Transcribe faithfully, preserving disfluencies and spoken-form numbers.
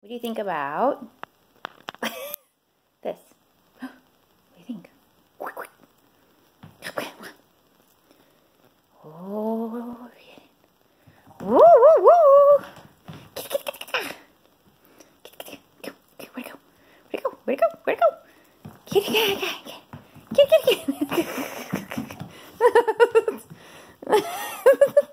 What do you think about this? What do you think? Oh, yeah. Woo, woo, woo. Get, get, get, get. Get, get, get. Where'd it go? Where'd it go? Where'd it go? Where'd it go? Get, get, get, get, get, get, get.